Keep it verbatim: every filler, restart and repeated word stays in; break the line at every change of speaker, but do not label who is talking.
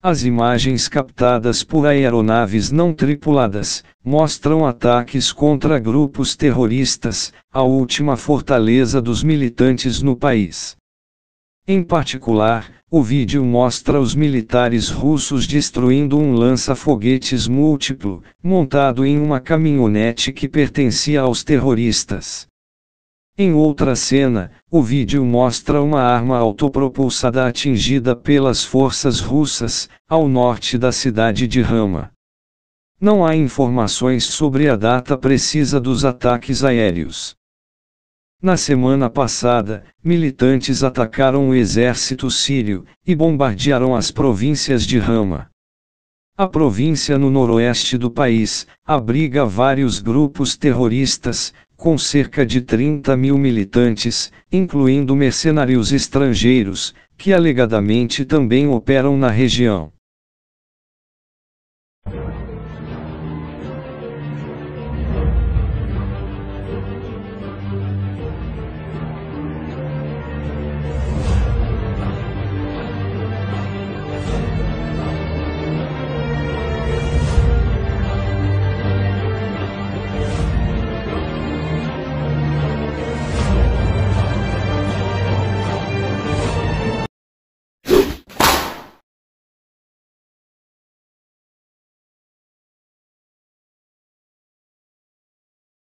As imagens captadas por aeronaves não tripuladas mostram ataques contra grupos terroristas, a última fortaleza dos militantes no país. Em particular, o vídeo mostra os militares russos destruindo um lança-foguetes múltiplo, montado em uma caminhonete que pertencia aos terroristas. Em outra cena, o vídeo mostra uma arma autopropulsada atingida pelas forças russas, ao norte da cidade de Hama. Não há informações sobre a data precisa dos ataques aéreos. Na semana passada, militantes atacaram o exército sírio e bombardearam as províncias de Hama. A província no noroeste do país abriga vários grupos terroristas, com cerca de trinta mil militantes, incluindo mercenários estrangeiros, que alegadamente também operam na região.